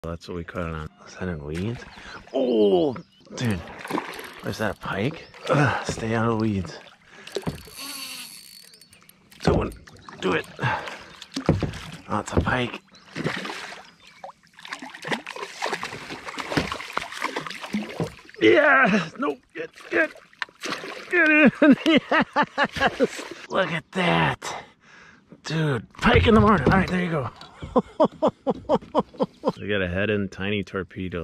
That's what we caught it on. Is that in weeds? Oh, dude. Is that a pike? Ugh, stay out of the weeds. Someone, do it. Oh, it's a pike. Yeah! Nope, get in! Yes! Look at that! Dude, pike in the morning. Alright, there you go. We got a Heddon Tiny Torpedo.